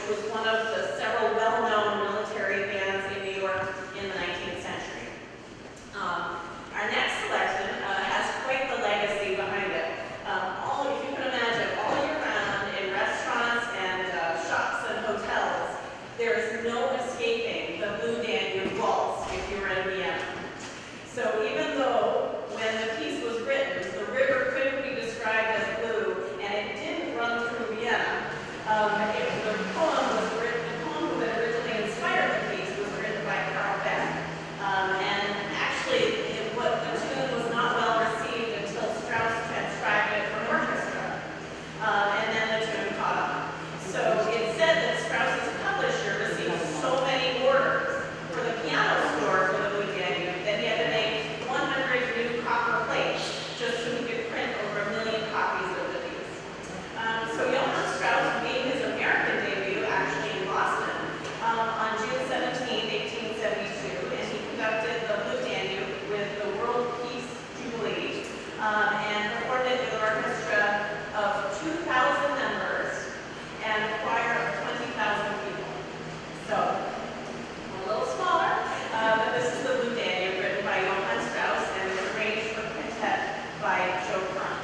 was one of the several well-known military bands in New York in the 19th century. Our next selection has quite the legacy behind it. If you can imagine, all year round in restaurants and shops and hotels, there is no escaping the Blue Danube Waltz if you were in Vienna. So even though when the piece was written, the river couldn't be described as blue, and it didn't run through Vienna, the poem that originally inspired the piece was written by Carl Beck. And actually, the tune was not well received until Strauss transcribed it for orchestra. And then the tune caught on. So it said that Strauss's publisher received so many orders for the piano score for the Blue Danube that he had to make 100 new copper plates just so he could print over 1 million copies of the piece. So Johann Strauss made his American debut actually in Boston on June 17, 1872, and he conducted the Blue Danube with the World Peace Jubilee and performed it with an orchestra of 2,000 members and a choir of 20,000 people. So, a little smaller, but this is the Blue Danube written by Johann Strauss and arranged for quintet by Joe Front.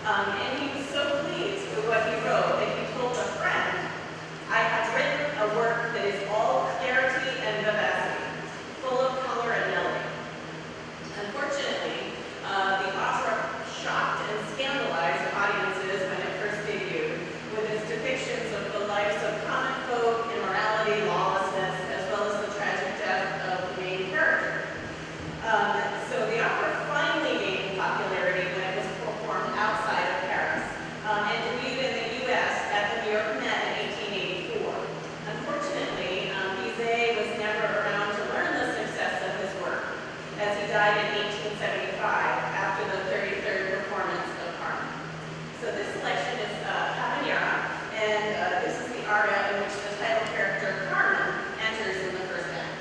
And he was so pleased with what he wrote that he told a friend, "I have written a work that is all clarity and vivacity, full of color and melody." Unfortunately, the opera shocked and scandalized audiences when it first debuted, with its depictions of the lives of common folk, immorality, lawlessness, as well as the tragic death of the main character. So the opera finally gained popularity when it was performed outside of Paris, and debuted in the U.S. at the New York Met in 1884. Unfortunately, Bizet was never around to learn the success of his work, as he died in 1875 after the 33rd performance of Carmen. So this selection is Habanera, and this is the aria in which the title character Carmen enters in the first act.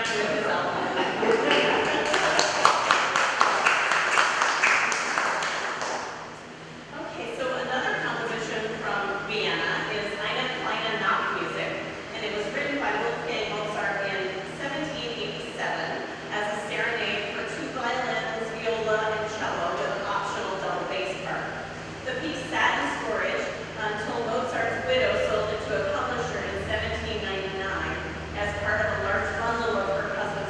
stamp with his elbow. Okay, so another composition from Vienna is Eine kleine Nachtmusik, and it was written by Wolfgang Mozart in 1787 as a serenade for 2 violins, viola, and cello with an optional double bass part. The piece sat in storage until Mozart's widow sold it to a publisher in 1799 as part of a large bundle of her husband's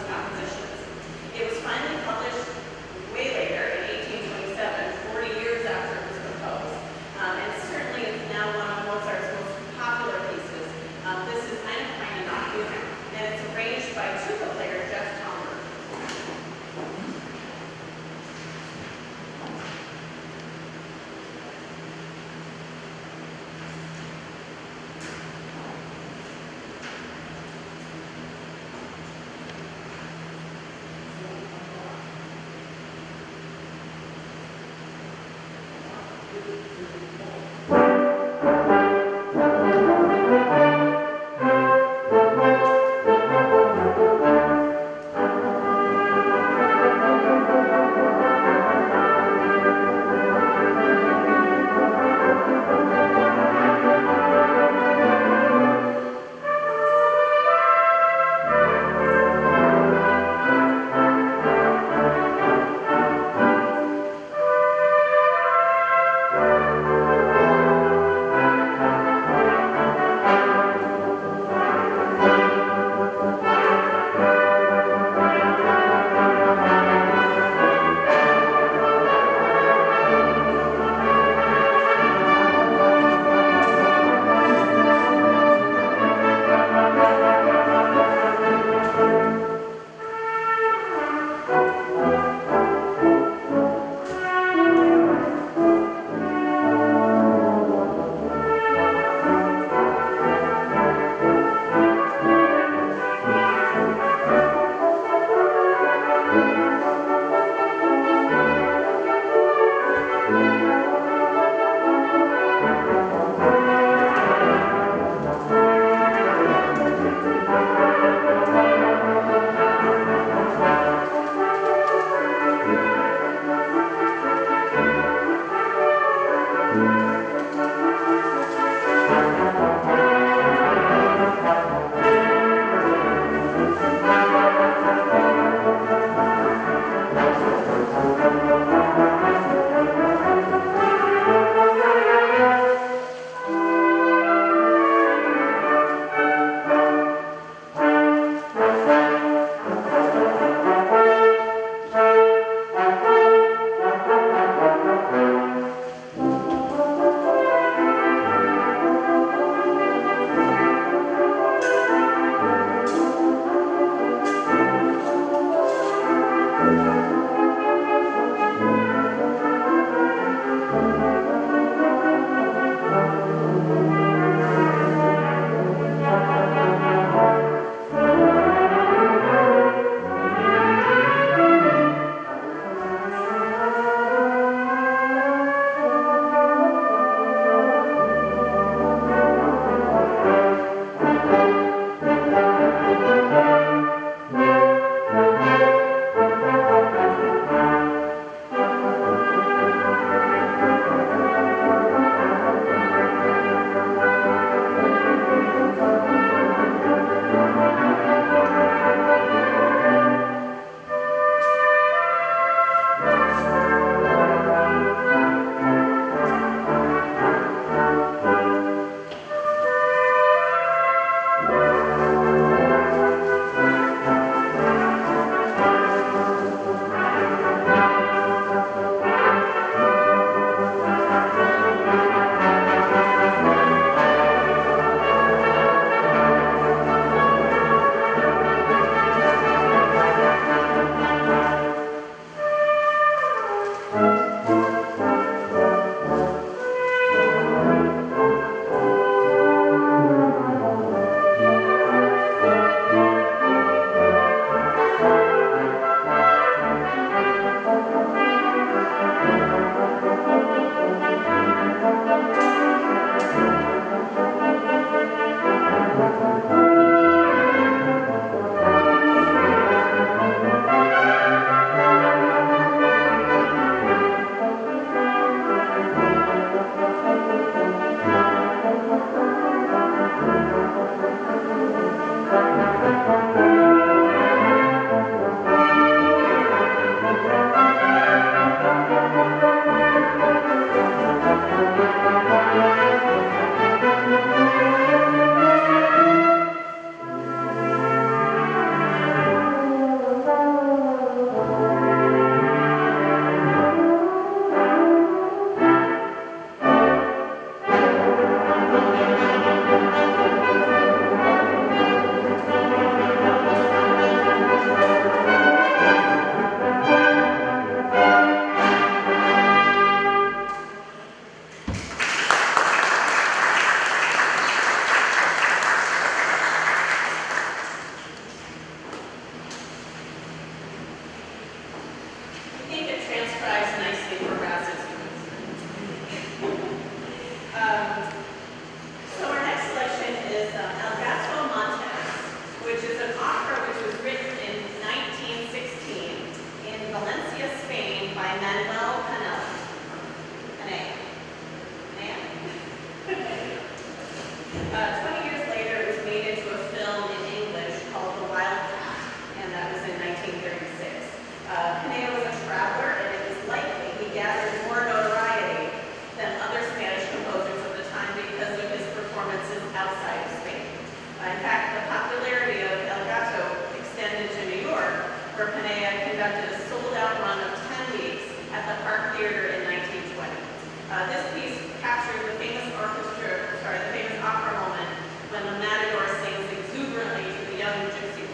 where Panea conducted a sold-out run of 10 weeks at the Park Theater in 1920. This piece captures the famous the famous opera moment when the matador sings exuberantly to the young gypsy.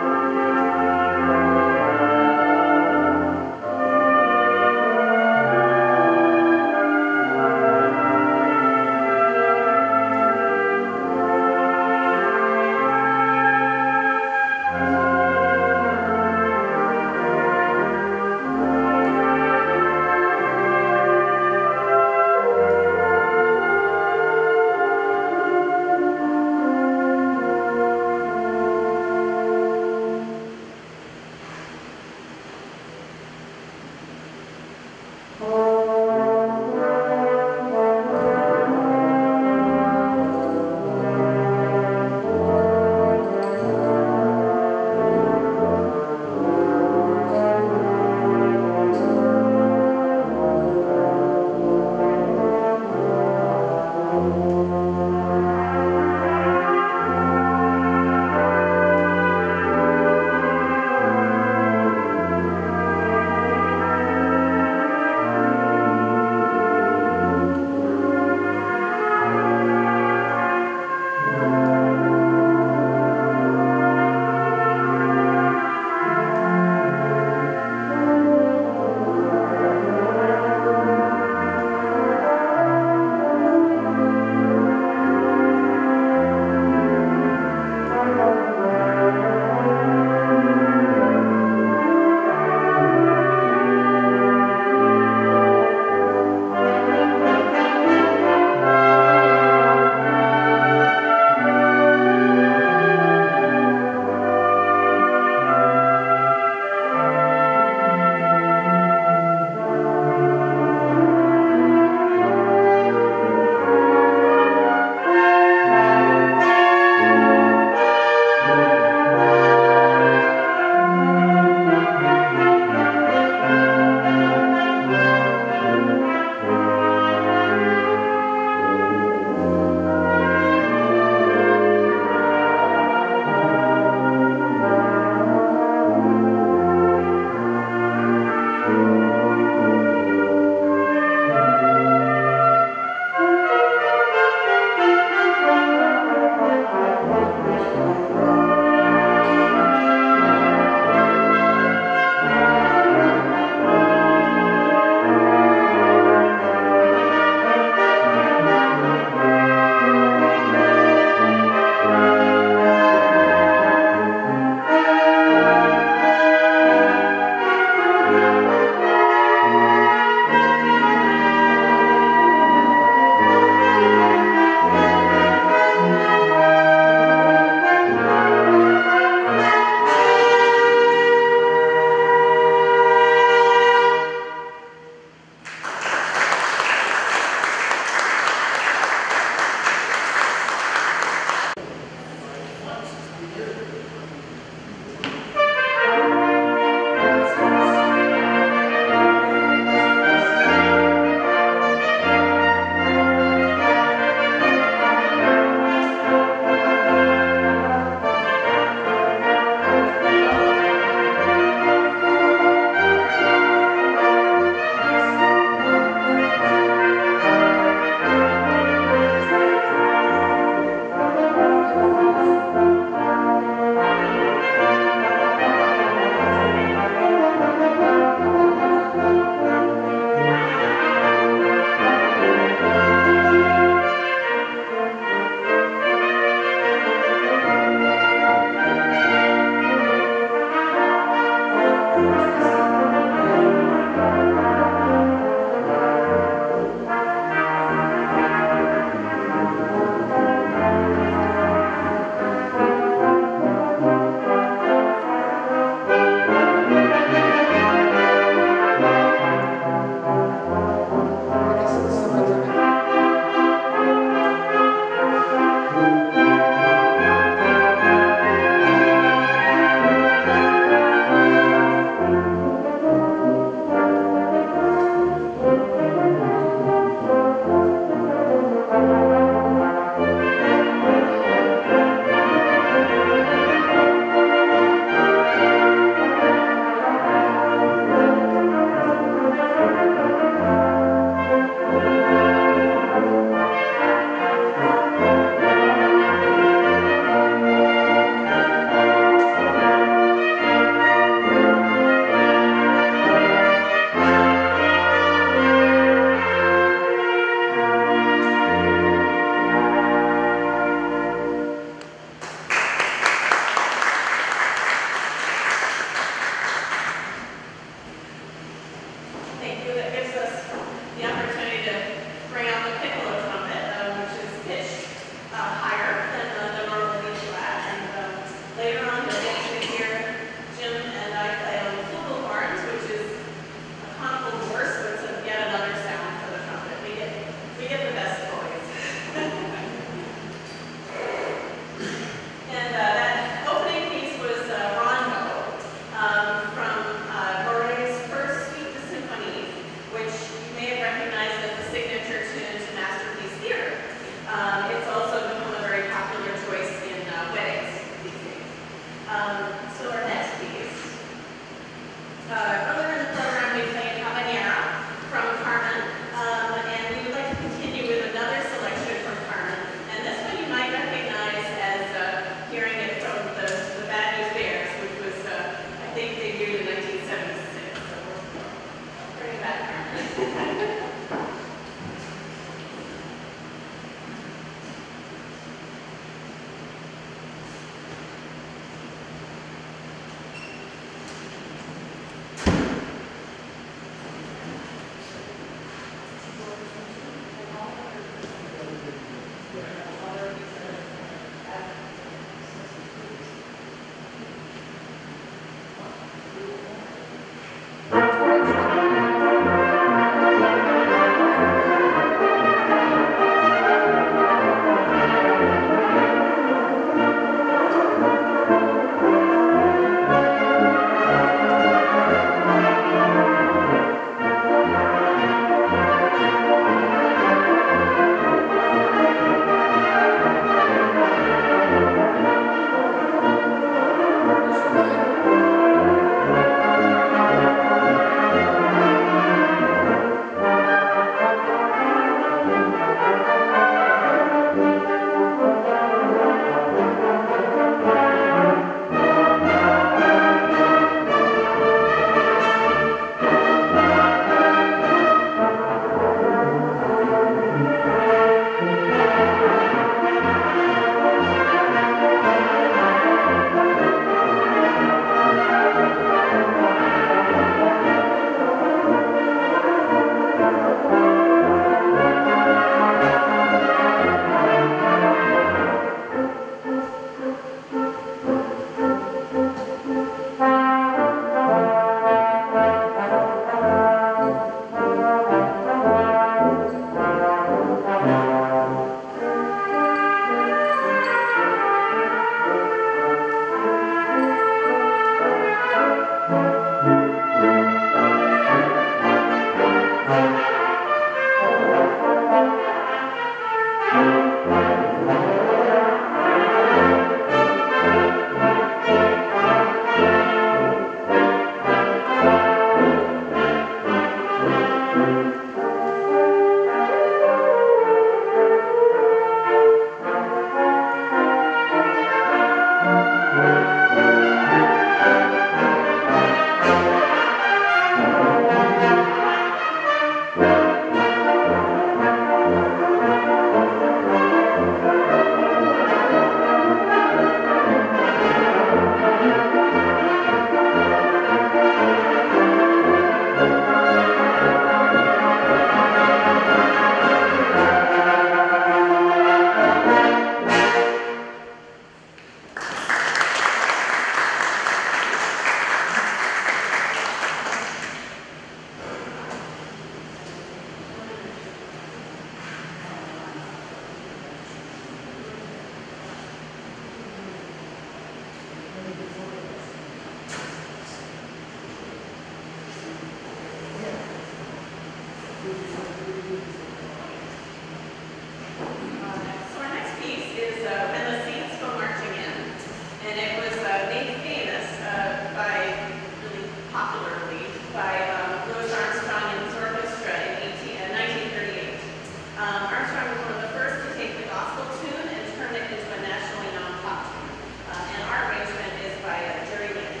So our next piece is When the Saints Go Marching In. And it was made famous really popularly by Louis Armstrong and his orchestra in 1938. Armstrong was one of the first to take the gospel tune and turn it into a nationally known pop tune. And our arrangement is by Jerry Manning.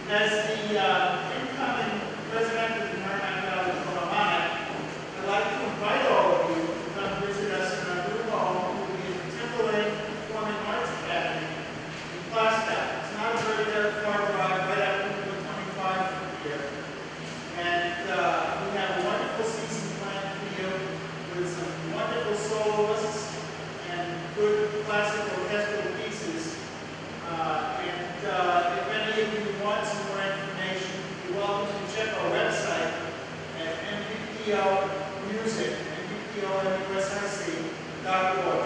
As the incoming president of the Merrimack Valley Philharmonic, I'd like to invite all of you to come visit us in our new home, which will be at the Timberlake Performing Arts Academy in Plastow. It's not a very far drive, right up Route 25 from here. And we have a wonderful season planned for you with some wonderful soloists and good classical orchestral pieces. If any of you want some more information, you're welcome to check our website at NPPO Music, NPPOMUSIC.org.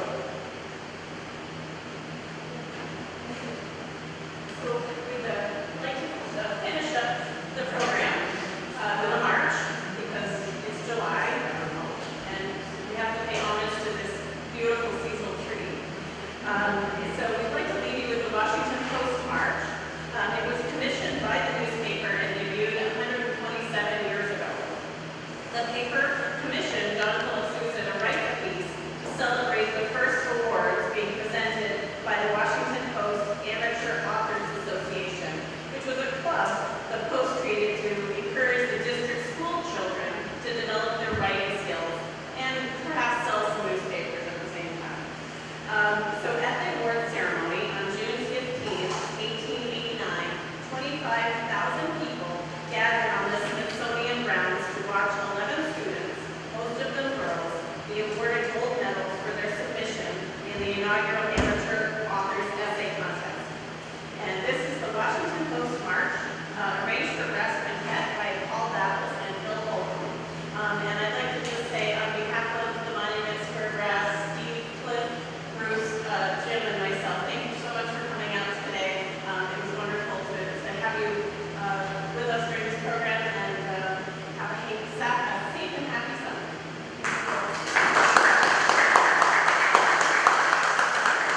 So we'd like to finish up the program with a march because it's July and we have to pay homage to this beautiful seasonal tree. So we'd like to leave you with the Washington Post March. It was commissioned by the newspaper and debuted 127 years ago. The paper commissioned John Philip Sousa to write the piece to celebrate the first awards being presented by the Washington Post Amateur Authors Association, which was a club the Post created to encourage the district school children to develop their writing skills and perhaps sell some newspapers at the same time. So at the award ceremony on June 15, 1889, 25,000 people gathered on the Smithsonian grounds to watch 11 students, most of them girls, be awarded gold medals for their submission in the inaugural Amateur Authors Essay Contest. And this is the Washington Post March, arranged for brass quintet by Paul Battles and Bill Holcomb. And I'd like to just say on behalf of the Monuments for Brass, Steve, Cliff, Bruce, Jim, and myself, thank you so much for coming out today. It was wonderful to have you with us during this program, and have a safe and happy summer.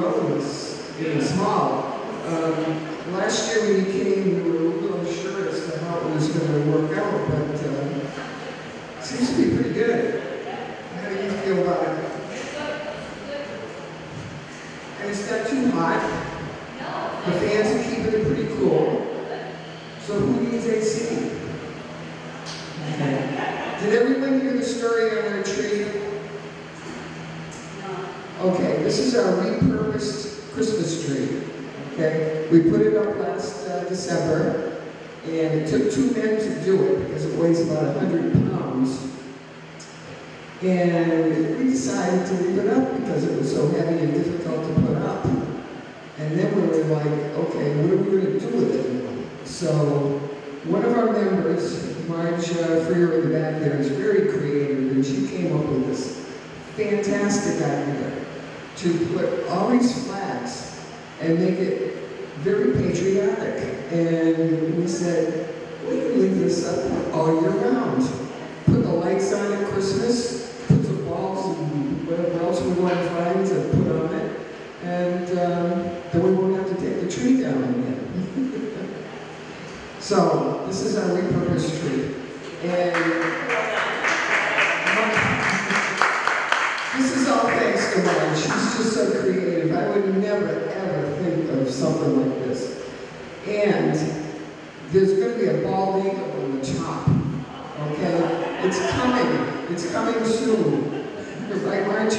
know it's getting small. Last year when you came, we were a little unsure as to how it was going to work out, but it seems to be pretty good. How do you feel about it? And it's not too hot. The fans are keeping it pretty cool. So who needs AC? Okay. Did everyone hear the story on our tree? Okay, this is our repurposed Christmas tree. Okay, we put it up last December, and it took 2 men to do it because it weighs about 100 pounds. And we decided to leave it up because it was so heavy and difficult to put up. And then we were like, okay, what are we going to do with it? So one of our members, Marge Freer in the back there, is very creative, and she came up with this fantastic idea to put all these flags and make it very patriotic. And we said, we can leave this up all year round. Put the lights on at Christmas, put some balls and whatever else we want to find to put on it, and then we won't have to take the tree down again. So, this is our repurposed tree. And this is all thanks to Marge. She's just so creative. I would never, ever think of something like this. And there's going to be a bald eagle on the top. Okay? It's coming. It's coming soon. Right, Marge?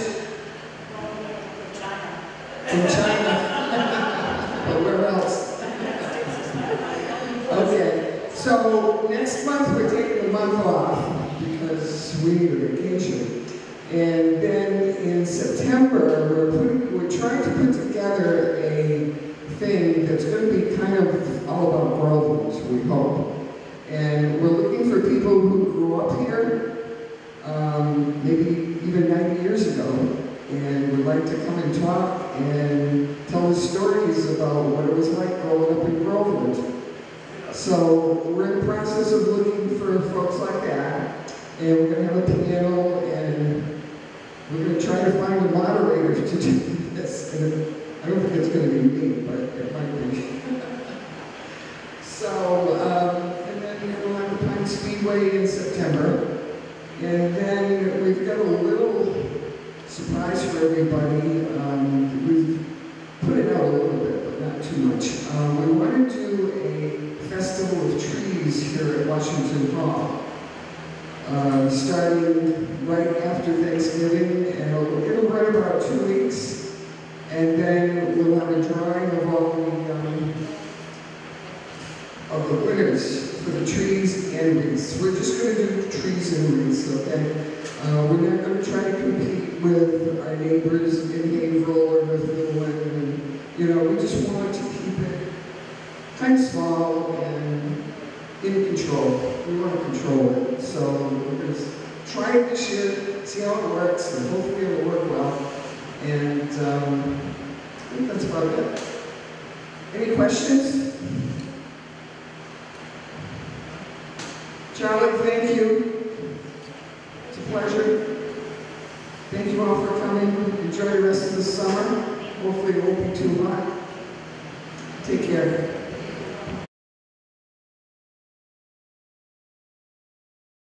From China. But where else? Okay. So next month we're taking a month off because we need a vacation. And then in September, we're trying to put together a thing that's going to be kind of all about Groveland, we hope. And we're looking for people who grew up here, maybe even 90 years ago, and would like to come and talk and tell us stories about what it was like growing up in Groveland. So we're in the process of looking for folks like that, and we're going to have a piano, and we're going to try to find a moderator to do this. And I don't think it's going to be me, but it might be. So, and then we'll have the Pine Speedway in September. And then we've got a little surprise for everybody. We've put it out a little bit, but not too much. We want to do a festival of trees here at Washington Hall. Starting right after Thanksgiving, and it'll run about 2 weeks, and then we'll have a drawing of all the winners for the trees and wreaths. We're just going to do trees and wreaths, okay? We're not going to try to compete with our neighbors in Haverhill or Northfield, and we just want to keep it kind of small and in control. We want to control it. So we're going to try it this year, see how it works, and hopefully it'll work well. And I think that's about it. Any questions? Charlie, thank you. It's a pleasure. Thank you all for coming. Enjoy the rest of the summer. Hopefully it won't be too hot. Take care.